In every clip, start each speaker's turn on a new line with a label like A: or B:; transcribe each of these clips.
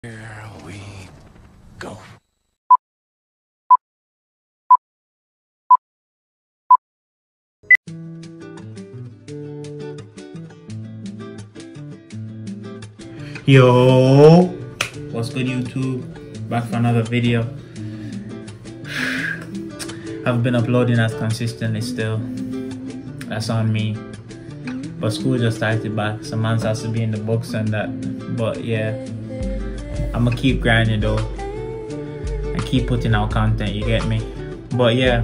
A: Here we go.
B: Yo, what's good YouTube? Back for another video. I've been uploading as consistently still. That's on me. But school just started back. Some months has to be in the books and that. But yeah, I'ma keep grinding though. And keep putting out content, you get me? But yeah,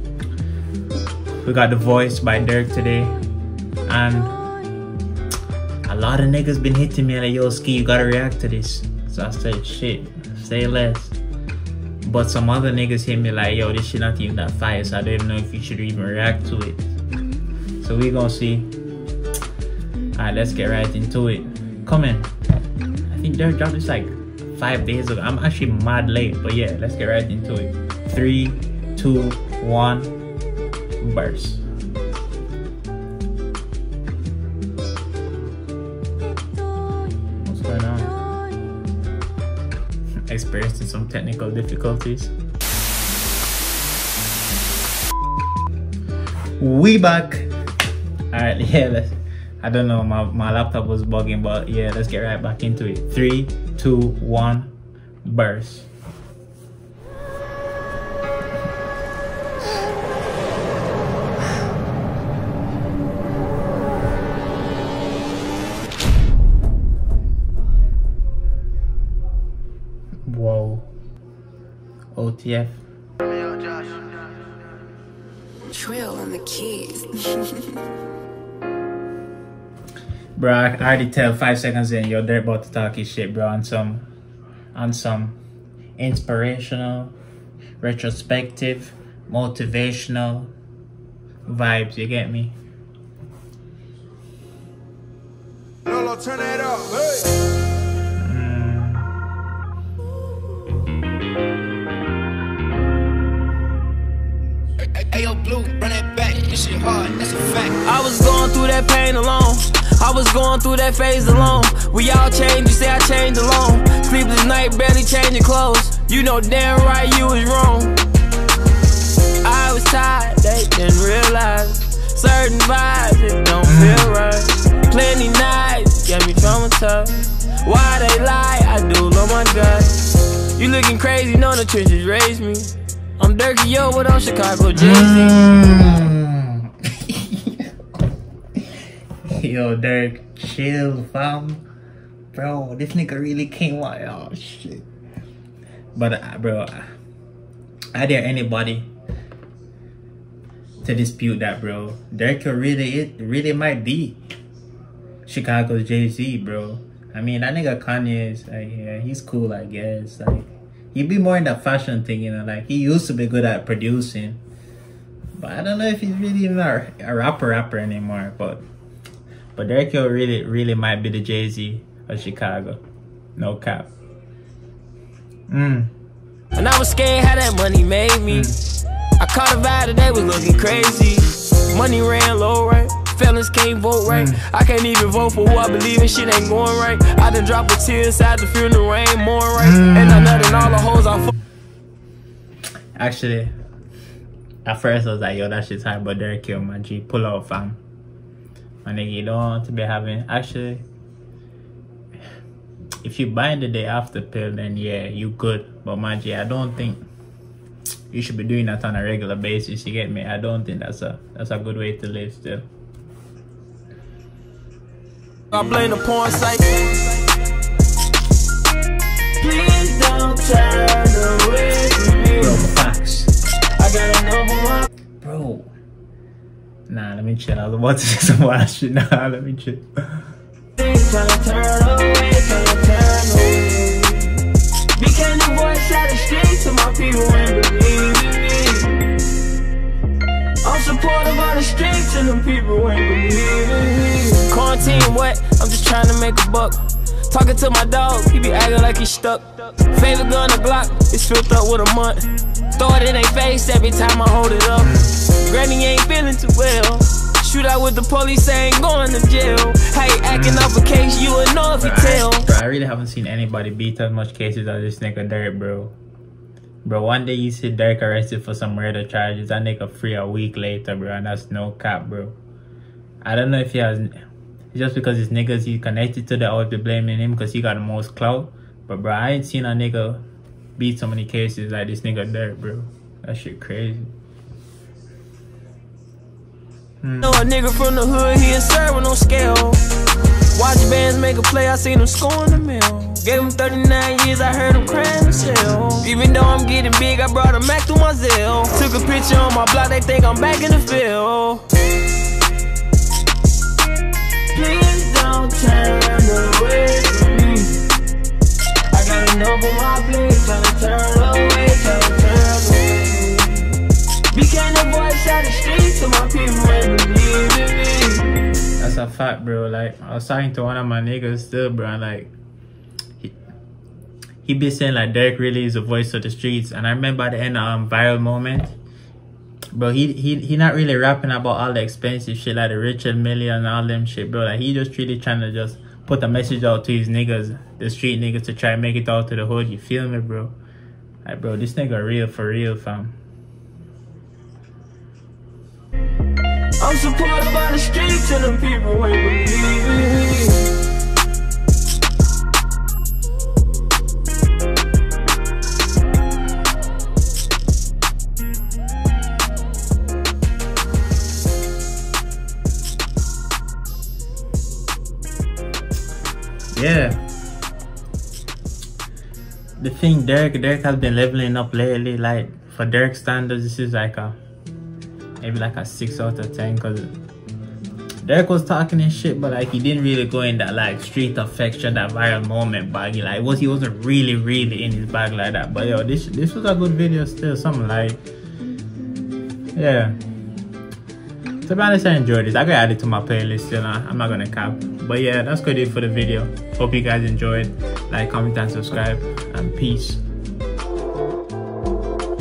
B: we got The Voice by Durk today. And a lot of niggas been hitting me like, yo, Ski, you gotta react to this. So I said, shit, say less. But some other niggas hit me like, yo, this shit not even that fire, so I don't even know if you should even react to it. So we gonna see. Alright, let's get right into it. Come in. I think Durk dropped this like 5 days ago. I'm actually mad late, but yeah, let's get right into it. 3, 2, 1, burst. Experiencing some technical difficulties. We back. Alright, yeah, I don't know, my laptop was bugging, but yeah, let's get right back into it. 3, 2, 1, burst. Whoa. OTF.
C: Trill on the keys.
B: Bro, I already tell 5 seconds in, yo, they're about to talk his shit, bro, on some inspirational, retrospective, motivational vibes, you get me?
A: Lolo, turn that up, hey.
D: Ayo, Blue, run it back, this shit hard, that's a fact.
E: I was going through that pain alone. I was going through that phase alone. We all changed, you say I changed alone. Sleepless night, barely changing clothes. You know damn right you was wrong. I was tired, they didn't realize certain vibes, it don't feel right. Plenty nights, get me traumatized. Why they lie, I do love my God. You looking crazy, know the trenches raised me. I'm Durky, yo, what up, Chicago, Jay-Z?
B: Yo, Durk, chill, fam. Bro, this nigga really came out. Oh, shit. But, bro, I dare anybody to dispute that, bro. Durk really might be Chicago's Jay-Z, bro. I mean, that nigga Kanye is, like, yeah, he's cool, I guess. Like, he'd be more in that fashion thing, you know, like he used to be good at producing, but I don't know if he's really even a rapper anymore. But Durk really might be the Jay-Z of Chicago, no cap.
E: And I was scared how that money made me. I caught a vibe today was looking crazy. Money ran low, right? Felons can't vote right. I can't even vote for who I believe in, shit ain't going right. I done dropped a tear inside the funeral rain, more right. And I nutted all the hoes I
B: Actually, at first I was like, yo, that shit's hard, but Durk, yo, my G, pull out, fam. My nigga, you don't want to be having, actually, if you buy the day after pill, then yeah, you good. But my G, I don't think you should be doing that on a regular basis, you get me? I don't think that's a good way to live still.
E: I blame the porn site. Please don't turn away from me.
B: Bro, facts.
E: I got a number one.
B: Bro. Nah, let me chill. I was about to say some wild shit. Nah, let me chill.
E: Trying to turn away, trying to turn away. Became the voice out the streets so my people ain't believe in me. I'm supportive of the streets and them people ain't believe in me. Quarantine wet, I'm just trying to make a buck. Talking to my dog, he be acting like he's stuck. Favorite gun, the Glock, it's filled up with a month. Throw it in their face every time I hold it up. Granny ain't feeling too well. Shoot out with the police, ain't going to jail. How you acting off a case, you would know if you tell.
B: Bro, I really haven't seen anybody beat as much cases as this nigga Durk, bro. Bro, one day you see Durk arrested for some murder charges, that nigga free a week later, bro, and that's no cap, bro. I don't know if he has, just because it's niggas he connected to that, I would be blaming him because he got the most clout. But bro, I ain't seen a nigga beat so many cases like this nigga Durk, bro. That shit crazy.
E: Know a nigga from the hood, he ain't serving no scale. Watch bands make a play, I seen him scoring the mill. Gave him 39 years, I heard him crying in cell. Even though I'm getting big, I brought him back to my Zelle. Took a picture on my block, they think I'm back in the field. Please don't turn away from me. I got enough on my plate, tryna turn away, tryna turn away. Became the voice out the street to my people and believe in me.
B: That's a fact, bro. Like, I was talking to one of my niggas still, bro, and like, he be saying like Durk really is the voice of the streets. And I remember at the end of Viral Moment, bro, he not really rapping about all the expensive shit like the Richard Mille and all them shit, bro. Like, he just really trying to just put a message out to his niggas, the street niggas, to try and make it out to the hood. You feel me, bro? Like, bro, this nigga real for real, fam.
E: I'm supported by the streets and the people ain't believe in me.
B: Yeah. The thing, Durk has been leveling up lately. Like, for Durk standards, this is like a maybe like a 6 out of 10, because Durk was talking and shit, but like he didn't really go in that like street affection, that Viral Moment bag. He wasn't really in his bag like that. But yo, this was a good video still. Something like, yeah. To be honest, I enjoyed this. I got added to my playlist still. I'm not gonna cap. But yeah, that's gonna do it for the video. Hope you guys enjoyed. Like, comment, and subscribe. And peace.